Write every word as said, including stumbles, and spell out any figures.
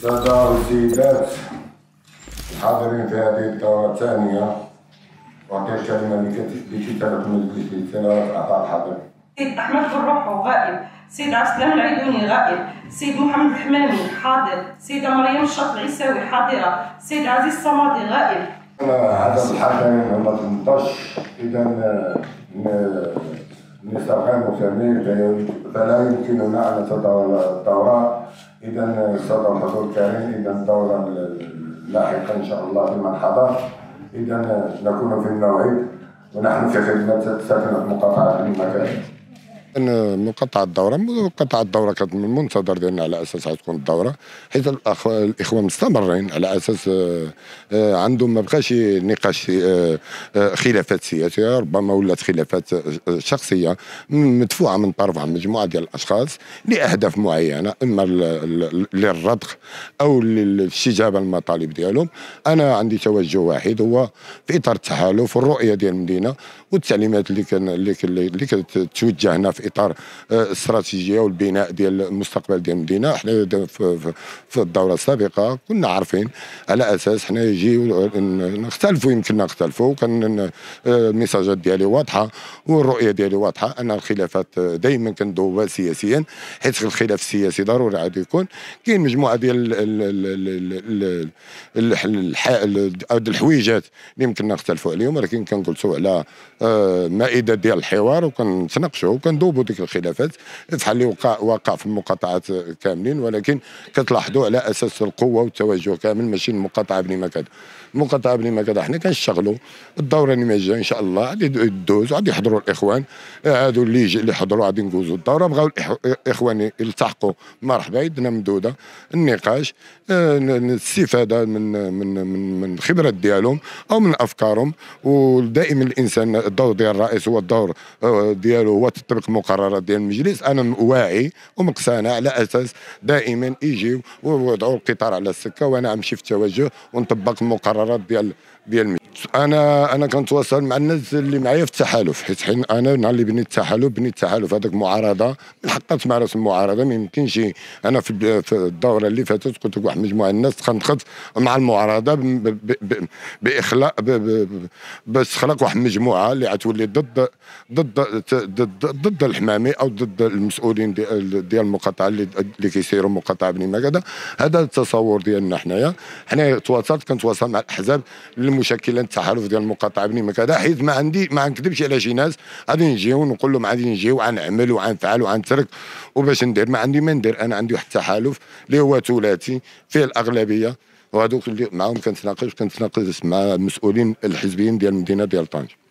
السادة والسيدات الحاضرين في هذه الدورة الثانية، وأعطي الكلمة لكتابة مجلس للسنوات أعطاء الحاضر. سيد أحمد بالروحو غائب، سيد عبد السلام العيدوني غائب، سيد محمد الحمامي حاضر، سيدة مريم الشاط العيساوي حاضرة، سيد عزيز الصمادي غائب. عدد الحاضرين هم ثمانية عشر، إذا نستغل سمير فلا يمكننا أن نتداول الدورة. إذا السادة الحضور الكريم، إذا الدورة لاحقا إن شاء الله لمن حضر، إذا نكون في الموعد ونحن في خدمة ساكنة مقاطعة المكان. مقاطعة الدورة مقاطعة الدورة كانت من المنتظر ديالنا على أساس تكون الدورة، حيث الإخوة مستمرين على أساس عندهم ما بقاش نقاش خلافات سياسية، ربما ولات خلافات شخصية مدفوعة من طرف مجموعة ديال الأشخاص لأهداف معينة، إما للرضخ أو للاستجابة للمطالب ديالهم. أنا عندي توجه واحد، هو في إطار التحالف والرؤية ديال المدينة والتعليمات اللي كان اللي كانت توجهنا في اطار الاستراتيجيه والبناء ديال المستقبل ديال المدينه. حنا في الدوره السابقه كنا عارفين على اساس حنا يجيو نختلفوا، يمكن نختلفوا، كان الميساجات ديالي واضحه والرؤيه ديالي واضحه ان الخلافات دائما كندوبها سياسيا، حيث الخلاف السياسي ضروري عاد يكون كاين مجموعه ديال الحويجات اللي يمكن نختلفوا عليهم، ولكن كنجلسوا على مائده ديال الحوار وكنتناقشوا وكندوبوا ديك الخلافات بحال اللي وقع واقع في المقاطعات كاملين، ولكن كتلاحظوا على اساس القوه والتوجه كامل، ماشي المقاطعه بني مكذا. المقاطعه بني مكذا حنا كنشتغلوا الدوره اللي جايه ان شاء الله غادي يدوز، غادي يحضروا الاخوان هادو اللي اللي حضروا غادي ندوزوا الدوره. بغاو الاخوان يلتحقوا مرحبا، يدنا ممدوده النقاش، الاستفاده من من من من الخبرات ديالهم او من افكارهم. ودائما الانسان الدور ديال الرئيس هو الدور ديالو هو تطبيق المقررات ديال المجلس. انا واعي ومقتنع على اساس دائما يجيو ويوضعوا القطار على السكه، وانا امشي في التوجه ونطبق المقررات ديال ديال المجلس. انا انا كنتواصل مع الناس اللي معايا في التحالف، حيت انا نهار اللي بنيت التحالف بنيت التحالف هذاك معارضه، من حقها تمارس المعارضه. ما يمكنش انا في الدوره اللي فاتت قلت لك واحد مجموعه الناس تخنقت مع المعارضه باخلاء باش خلق واحد المجموعه اللي غتولي ضد ضد ضد ضد الحمامي او ضد المسؤولين ديال ديال المقاطعه اللي اللي كيسيروا مقاطعه بني مكذا. هذا التصور ديالنا حنايا. حنا تواصلت كنتواصل مع الاحزاب المشكله التحالف ديال المقاطعه بني مكذا، حيت ما عندي ما نكذبش على شي ناس غادي نجيو ونقول لهم غادي نجيو غنعمل وغنفعل وغنترك وباش ندير. ما عندي ما ندير، انا عندي واحد التحالف اللي هو ثلاثي فيه الاغلبيه، وهذوك اللي معاهم كنتناقش كنتناقش مع المسؤولين الحزبيين ديال المدينه ديال طنجة.